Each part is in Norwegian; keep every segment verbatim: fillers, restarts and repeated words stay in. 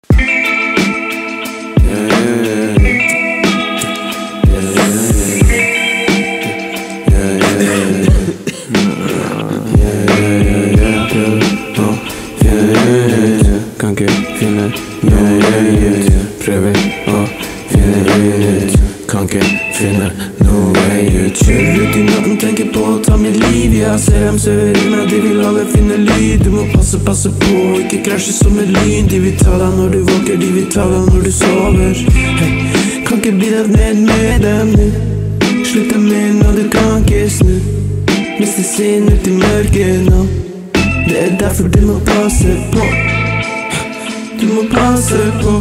Kan ikke finne noe ut. Prøver å finne ut. Kan ikke finne noe ut. Kjører ut i natten, tenker på å ta mitt liv. Jeg ser dem søver i meg, de vil alle finne lyd. Du må passe, passe på, ikke krasje som et lyn. De vil ta deg når du våker, de vil ta deg når du sover. Hey, kan ikke bli deg ned med dem nu. Slutt deg med når du kan ikke snu. Mister sinn ut i mørket nå. Det er derfor du må passe på. Du må passe på.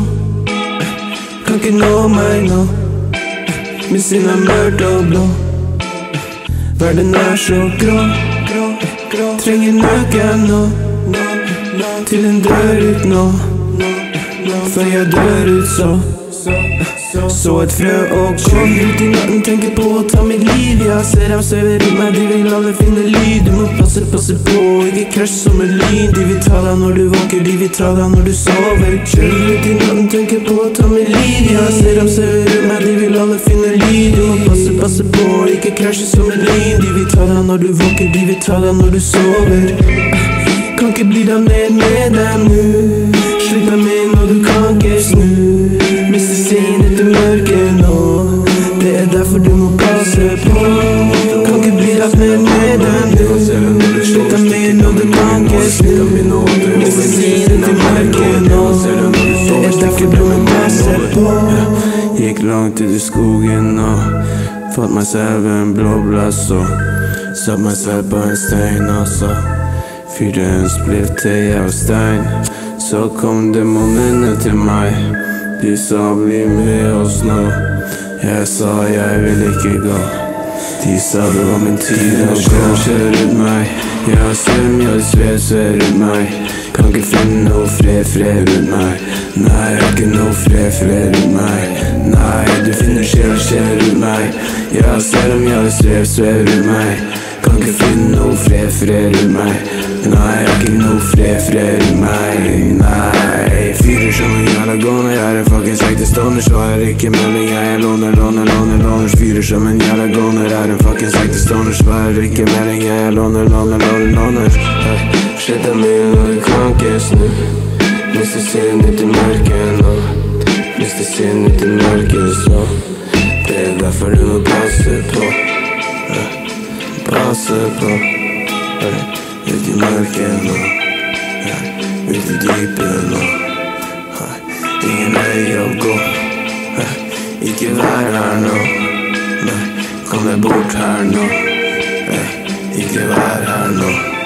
Kan ikke nå meg nå. Min sinn er mørkt og blå. Verden er så grå, grå, grå. Trenger nøkken nå, til en dør ut nå. Før jeg dør ut så så et frø og kom ut i natten, tenker på å ta mitt liv. Jeg ser dem søver i meg, de vil alle finne lyd. Du må passe, passe på, ikke krasj som et lyn. De vil ta deg når du våker, de vil ta deg når du sover. Kjører ut i natten, tenker på å ta mitt liv. Jeg ser dem søver i meg, de vil alle finne lyd. Du må passe, passe på, ikke krasje som et lyn. De vil ta deg når du våker, de vil ta deg når du sover. Kan ikke bli deg ned med dem nu. Slutt deg med når du kan ikke snu. Mister sinn ut i mørket nå. Det er derfor du må passe på. Kan ikke bli deg ned med dem nu. Slutt deg med når du kan ikke snu. Mister sinn ut i mørket nå. Det er derfor du må passe på. Gikk langt ut i skogen og fått meg selv en blåblass og satt meg selv på en stein og så fyrte en splitt til jeg var stein. Så kom demonene til meg. De sa bli med oss nå. Jeg sa jeg vil ikke gå. De sa det var min tid å gå. Kjør ut meg. Jeg ser mye sveser ut meg. Kan ikke finne noe fred, fred ut meg. Nei, jeg har ikke noe fred, fred ut meg. Nei, du finner sjel, sjel ut meg. Jeg ser mye svev, svev ut meg. Kan ikke finne noe fred, fred ut meg. Nei, jeg har ikke noe fred, fred ut meg. Nei, fyrer som en jævla gåner. Jeg er en fucking sekte stoner, så er ikke melding. Jeg låner, låner, låner, låner. Fyrer som en jævla gåner. Jeg er en fucking sekte stoner, så er ikke melding. Jeg låner, låner, låner, låner. Shit er mye når du kan ikke snu. Mister sinn ut i mørket nå. Mister sinn ut i mørket så det er derfor du må passe på. Passe på. Ut i mørket nå. Ut i dypet nå. Ingen vei å gå. Ikke vær her nå. Kom deg bort her nå. Ikke vær her nå.